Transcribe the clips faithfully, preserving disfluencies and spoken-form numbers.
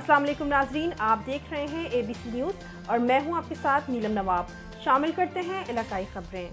अस्सलाम वालेकुम नाजरीन, आप देख रहे हैं ए बी सी न्यूज़ और मैं हूं आपके साथ नीलम नवाब। शामिल करते हैं इलाकाई खबरें।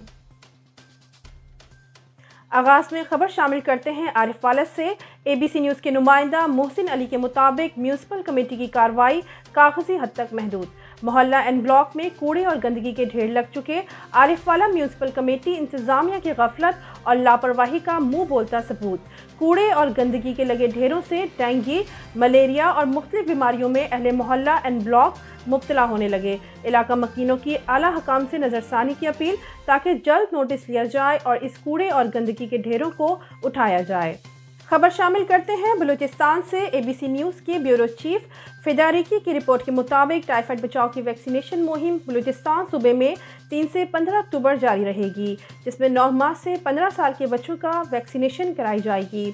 आगाज़ में खबर शामिल करते हैं आरिफ वालद से। ए बी सी न्यूज़ के नुमाइंदा मोहसिन अली के मुताबिक म्यूनसिपल कमेटी की कार्रवाई कागजी हद तक महदूद। मोहल्ला एंड ब्लॉक में कूड़े और गंदगी के ढेर लग चुके। आरिफ वाला म्यूनसिपल कमेटी इंतजामिया की गफलत और लापरवाही का मुंह बोलता सबूत। कूड़े और गंदगी के लगे ढेरों से डेंगू, मलेरिया और मुख्तलिफ बीमारियों में अहले मोहल्ला एंड ब्लॉक मुब्तला होने लगे। इलाका मकीनों की आला हकाम से नज़रसानी की अपील ताकि जल्द नोटिस लिया जाए और इस कूड़े और गंदगी के ढेरों को उठाया जाए। खबर शामिल करते हैं बलूचिस्तान से। ए बी सी न्यूज़ के ब्यूरो चीफ फिदारिकी की रिपोर्ट के मुताबिक टाइफाइड बचाव की वैक्सीनेशन मुहिम बलूचिस्तान सूबे में तीन से पंद्रह अक्टूबर जारी रहेगी, जिसमें नौ माह से पंद्रह साल के बच्चों का वैक्सीनेशन कराई जाएगी।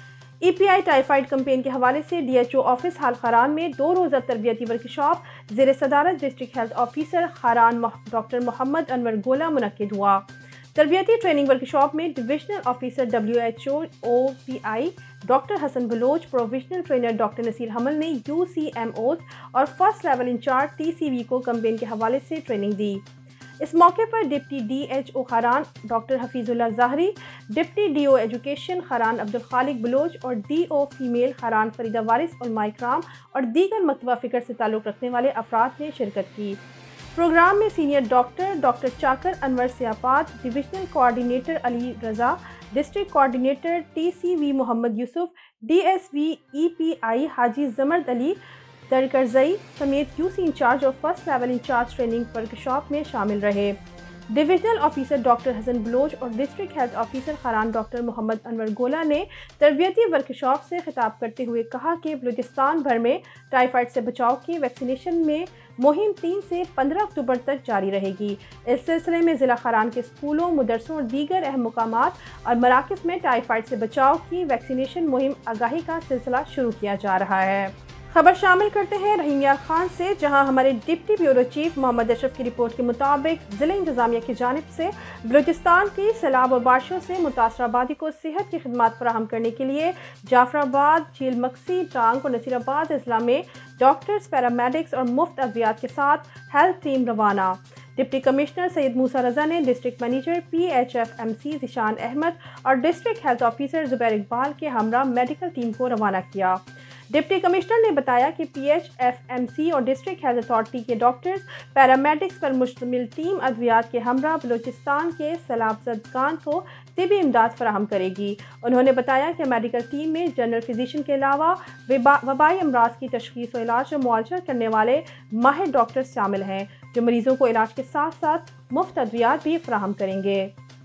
E P I typhoid campaign के हवाले से डी एच ओ ऑफिस हाल खारान में दो रोज़ा तरबियती वर्कशॉप ज़ेर सदारत district health officer Kharan doctor Mohammad Anwar Gola मुनक्किद हुआ। तरबियती ट्रेनिंग वर्कशॉप में divisional officer W H O O P I doctor Hasan Baloch, provisional trainer doctor Naseer Hamal ने यू सी एम ओज और first level incharge T C V को कैंपेन के हवाले से ट्रेनिंग दी। इस मौके पर deputy D H O Kharan doctor Hafeezullah Zahri, deputy D O education Kharan Abdul Khaliq Baloch और D O female Kharan Farida Waris उलमा इकराम और दीगर मकतबा फ़िक्र से ताल्लुक़ रखने वाले अफराद ने शिरकत की। प्रोग्राम में senior doctor doctor Chakar Anwar Siapat, divisional coordinator Ali Raza, district coordinator T C V Mohammad Yousuf, D S V E P I Haji Zamard Ali Darkarzai समेत यू सी इंचार्ज और first level incharge training workshop में शामिल रहे। Divisional officer doctor Hasan Baloch और district health officer Kharan doctor Mohammad Anwar Gola ने तरबियती workshop से खिताब करते हुए कहा कि बलूचिस्तान भर में टाइफाइड से बचाव की वैक्सीनेशन में मुहिम तीन से पंद्रह अक्टूबर तक जारी रहेगी। इस सिलसिले में ज़िला खारान के स्कूलों, मदरसों और दीगर अहम मुकामात और मराकज़ में टाइफाइड से बचाव की वैक्सीनेशन मुहिम आगाही का सिलसिला शुरू किया जा रहा है। खबर शामिल करते हैं रहीम यार खान से, जहां हमारे deputy bureau chief Mohammad Ashraf की रिपोर्ट के मुताबिक ज़िला इंतजामिया की जानिब से बलूचिस्तान की सैलाब और बारिशों से मुतासर आबादी को सेहत की खिदमात फराहम करने के लिए जाफराबाद, झील मक्सी, टांग और नसीराबाद अजला में डॉक्टर्स, पैरामेडिक्स और मुफ्त अद्वियात के साथ हेल्थ टीम रवाना। डिप्टी कमिश्नर सैयद मूसा रजा ने district manager P H F M C Zeeshan Ahmed और district health officer Zubair Iqbal के हमरा मेडिकल टीम को रवाना किया। डिप्टी कमिश्नर ने बताया कि P H F M C और डिस्ट्रिक्ट हेल्थ अथॉरिटी के डॉक्टर्स, पैरामेडिक्स पर मुश्तमिल टीम अद्वियात के हमरा बलूचिस्तान के सैलाबज़दगान को तिबी इमदाद फराहम करेगी। उन्होंने बताया कि मेडिकल टीम में जनरल फिजिशियन के अलावा वबाई अमराज की तशख़ीस और इलाज और मुआवजा करने वाले माहिर डॉक्टर्स शामिल हैं, जो मरीजों को इलाज के साथ साथ मुफ्त अद्वियात भी फराहम करेंगे।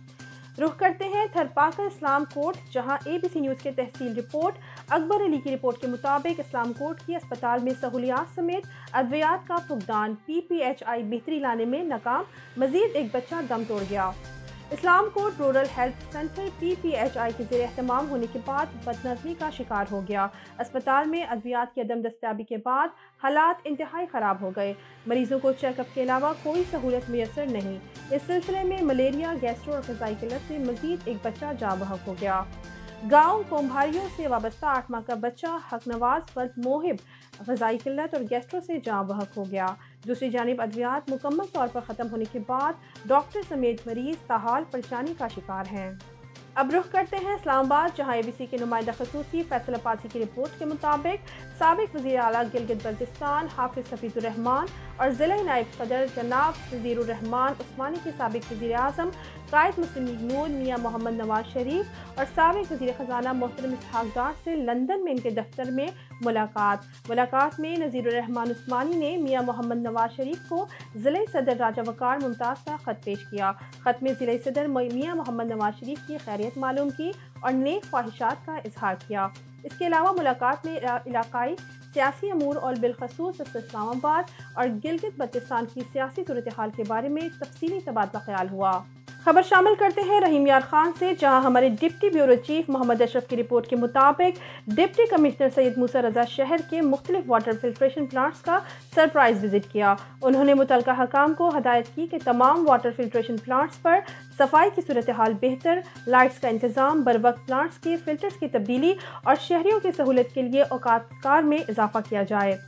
रुख करते हैं थरपाकर इस्लाम कोर्ट, जहां ए बी सी न्यूज़ के तहसील रिपोर्ट अकबर अली की रिपोर्ट के मुताबिक इस्लाम कोर्ट की अस्पताल में सहूलियात समेत अद्वियात का फुकदान, पी पी एच आई बेहतरी लाने में नाकाम, मजीद एक बच्चा दम तोड़ गया। Islamkot rural health centre P P H I के ज़ेर एहतमाम होने के बाद बदनज़मी का शिकार हो गया। अस्पताल में अद्वियात की अदम दस्तयाबी के बाद हालात इंतहाई ख़राब हो गए। मरीजों को चेकअप के अलावा कोई सहूलत मैसर नहीं। इस सिलसिले में मलेरिया, गैस्ट्रो और ग़िज़ाई किल्लत से मज़ीद एक बच्चा जाँ बहक हो गया। गांव कोम्भारियों से वाबस्ता आठ माह का बच्चा हकनवाज वल्द मोहिब ग़िज़ाई किल्लत और गैस्ट्रो से जाँ बहक हो गया। दूसरी जानिब अद्वियात मुकम्मल तौर पर ख़त्म होने के बाद डॉक्टर समेत मरीज ताहाल परेशानी का शिकार हैं। अब रुख करते हैं इस्लामाबाद, जहाँ ए बी सी के नुमाइंदा खसूसी फैसल अब्बासी की रिपोर्ट के मुताबिक साबिक वज़ीर आला गिलगित बल्तिस्तान हाफिज़ हफीज़ुर रहमान और ज़िला नायब सदर जनाब वज़ीरुर रहमान उस्मानी के साबिक वज़ीर आज़म कायद मुस्लिम लीग नून मियाँ मोहम्मद नवाज शरीफ और साबिक वज़ीर ख़जाना मोहतरम इसहाक़ डार से लंदन में इनके दफ्तर में मुलाकात। मुलाकात में नज़ीरुर रहमान उस्मानी ने मियाँ मोहम्मद नवाज शरीफ को ज़िला सदर राजा वक़ार मुमताज़ का ख़त पेश किया। ख़त में ज़िला सदर मियाँ मोहम्मद नवाज शरीफ की खैरियत मालूम की और नेक ख्वाहिशात का इजहार किया। इसके अलावा मुलाकात में इलाकाई सियासी अमूर और बिलखसूस इस्लामाबाद और गिलगित बल्तिस्तान की सियासी सूरत हाल के बारे में तफसीली तबादला ख्याल हुआ। खबर शामिल करते हैं रहीम यार खान से, जहां हमारे deputy bureau chief Mohammad Ashraf की रिपोर्ट के मुताबिक डिप्टी कमिश्नर सैयद मूसा रजा शहर के मुख्तलिफ वाटर फिल्ट्रेशन प्लांट्स का सरप्राइज विजिट किया। उन्होंने मुतलका हकाम को हदायत की कि तमाम वाटर फिल्ट्रेशन प्लांट्स पर सफाई की सूरत हाल बेहतर, लाइट्स का इंतजाम, बर वक्त प्लांट्स के फिल्टर्स की तब्दीली और शहरियों की सहूलत के लिए औकात कार में इजाफा किया जाए।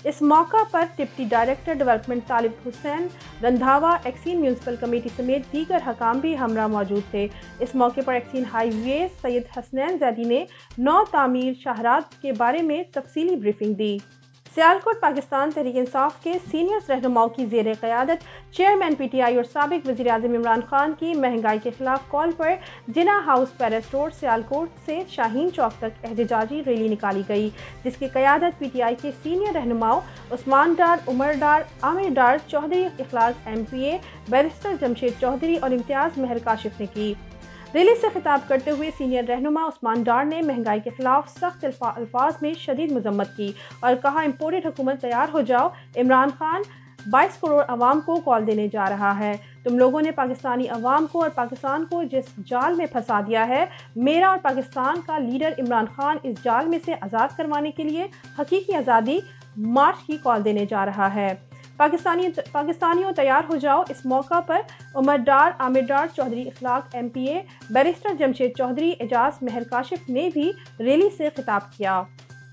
اس موقع پر deputy director development Talib Hussain Randhawa, XEN municipal committee سمیت دیگر حکام بھی ہمراہ موجود تھے۔ اس موقع پر XEN highways Syed Hasnain Zaidi نے نو تعمیر شاہراہ کے بارے میں تفصیلی بریفنگ دی۔ سیالکوٹ پاکستان تحریک انصاف کے سینئر رہنماؤں کی زیر قیادت چیئرمین پی ٹی آئی اور سابق وزیر اعظم عمران خان کی مہنگائی کے خلاف کال پر Jinnah house Paris road Sialkot سے شاہین چوک تک احتجاجی ریلی نکالی گئی، جس کی قیادت پی ٹی آئی کے سینئر رہنماؤں عثمان ڈار، عمر ڈار، عامر Dar, Chaudhry Akhlaq M P A, barrister Jamshed Chaudhry اور امتیاز مہر کاشف نے کی۔ ریلی سے خطاب کرتے ہوئے سینئر رہنما عثمان ڈار نے مہنگائی کے خلاف سخت الفاظ میں شدید مذمت کی اور کہا، امپورٹڈ حکومت تیار ہو جاؤ، عمران خان بائیس کروڑ عوام کو کال دینے جا رہا ہے۔ تم لوگوں نے پاکستانی عوام کو اور پاکستان کو جس جال میں پھنسا دیا ہے، میرا اور پاکستان کا لیڈر عمران خان اس جال میں سے آزاد کروانے کے لیے حقیقی آزادی مارچ کی کال دینے جا رہا ہے۔ پاکستانی پاکستانیوں تیار ہو جاؤ۔ اس موقع پر عمر ڈار، عامر Dar, Chaudhry Akhlaq M P A, barrister Jamshed Chaudhry, Ijaz Mehr Kashif نے بھی ریلی سے خطاب کیا۔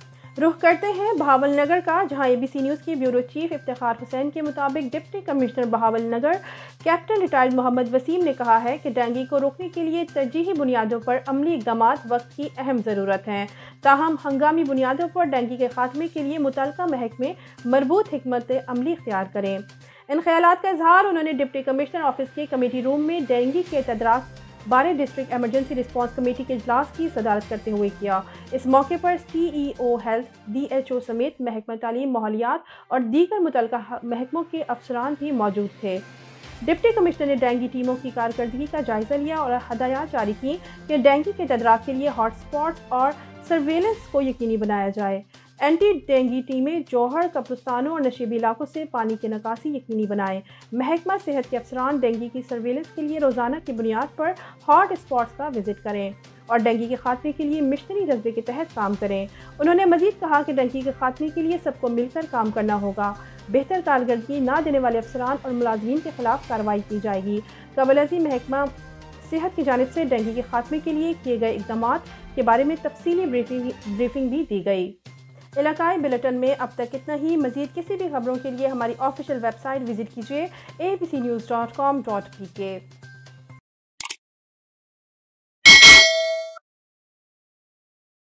رخ کرتے ہیں بہاول نگر کا، جہاں اے بی سی نیوز کی بیورو چیف افتخار حسین کے مطابق deputy commissioner Bahawalnagar captain retired Muhammad Waseem نے کہا ہے کہ ڈینگی کو روکنے کے لیے ترجیحی بنیادوں پر عملی اقدامات وقت کی اہم ضرورت ہیں، تاہم ہنگامی بنیادوں پر ڈینگی کے خاتمے کے لیے متعلقہ محکمے مربوط حکمت عملی اختیار کریں۔ ان خیالات کا اظہار انہوں نے ڈپٹی کمشنر آفس کے کمیٹی روم میں ڈینگی کے تدارک بارے ڈسٹرکٹ ایمرجنسی رسپانس کمیٹی کے اجلاس کی صدارت کرتے ہوئے کیا۔ اس موقع پر C E O health, D H O سمیت محکمہ تعلیم، ماحولیات اور دیگر متعلقہ محکموں کے افسران بھی موجود تھے۔ ڈپٹی کمشنر نے ڈینگی ٹیموں کی کارکردگی کا جائزہ لیا اور ہدایات جاری کی کہ ڈینگی کے تدارک کے لیے ہاٹ اسپاٹس اور سرویلنس کو یقینی بنایا جائے۔ اینٹی ڈینگی ٹیمیں جوہر، قبرستانوں اور نشیبی علاقوں سے پانی کی نکاسی یقینی بنائیں۔ محکمہ صحت کے افسران ڈینگی کی سرویلنس کے لیے روزانہ کی بنیاد پر ہاٹ اسپاٹس کا وزٹ کریں اور ڈینگی کے خاتمے کے لیے مشنری جذبے کے تحت کام کریں۔ انہوں نے مزید کہا کہ ڈینگی کے خاتمے کے لیے سب کو مل کر کام کرنا ہوگا۔ بہتر کارکردگی نہ دینے والے افسران اور ملازمین کے خلاف کارروائی کی جائے گی۔ قبل ازیں محکمہ صحت کی جانب سے ڈینگی کے خاتمے کے لیے کیے گئے اقدامات کے بارے میں تفصیلی بریفنگ بھی دی گئی۔ علاقائی بلیٹن میں اب تک اتنا ہی۔ مزید کسی بھی خبروں کے لیے ہماری آفیشیل ویب سائٹ وزٹ کیجیے A B C news dot com dot P کے۔